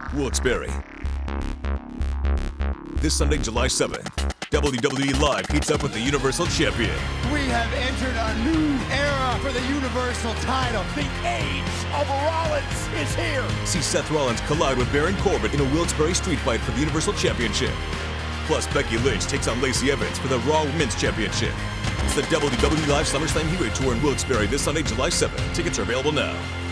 Wilkes-Barre. This Sunday, July 7th, WWE Live heats up with the Universal Champion. We have entered a new era for the Universal title. The age of Rollins is here. See Seth Rollins collide with Baron Corbin in a Wilkes-Barre street fight for the Universal Championship. Plus, Becky Lynch takes on Lacey for the Raw Women's Championship. It's the WWE Live SummerSlam Heatwave Tour in Wilkes-Barre this Sunday, July 7th. Tickets are available now.